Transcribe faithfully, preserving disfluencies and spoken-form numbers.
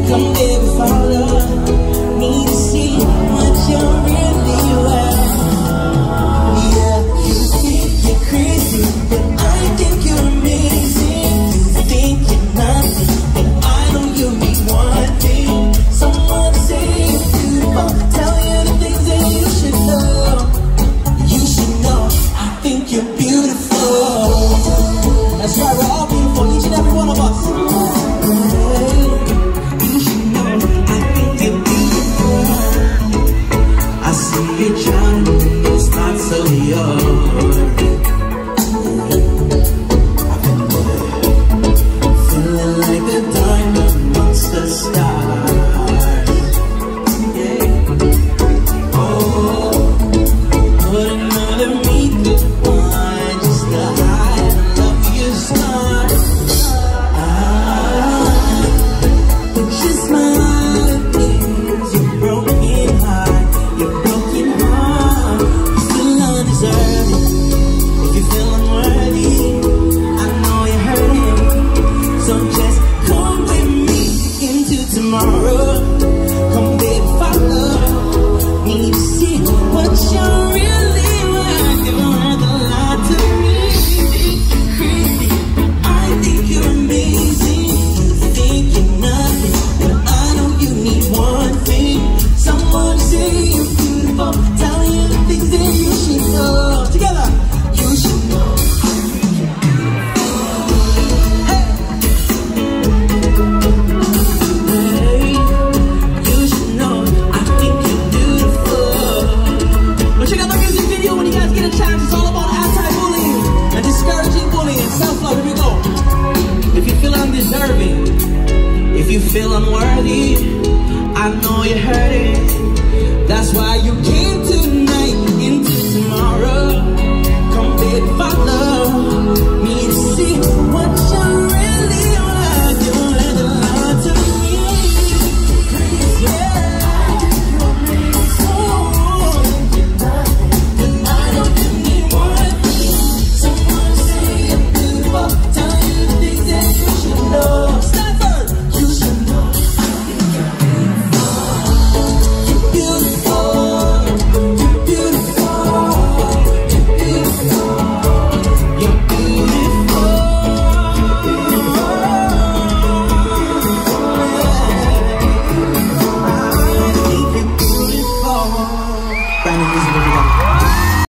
Come baby, follow me to see what you're really worth. Yeah, you think you're crazy, but I think you're amazing. You think you're nothing, but I know you need one thing. Someone say you're beautiful, tell you the things that you should know. You should know, I think you're beautiful. That's right, we're all beautiful, each and every one of us. You should know, I think you're beautiful. I see you trying, it's not so yours. I've been there, feeling like a diamond amongst the stars. Yeah. Oh, wouldn't another meet the one just to hide and love your stars. Ah, but your smile is your broken heart, your broken heart. You feel undeserving, if you feel unworthy, I know you're hurting. So just come with me into tomorrow. Come baby, follow me to see what you're really worth. You worth a lot to me. You're crazy, I think you're amazing. You think you're nothing, but I know you need one thing. Someone to say you're beautiful, tell you the things that you should know. Together, you should know. Hey, you should know, I think you're beautiful. But check out the music video when you guys get a chance. It's all about anti-bullying and discouraging bullying and self-love. Here we go. If you feel undeserving, if you feel unworthy, I know you're hurting. That's why you came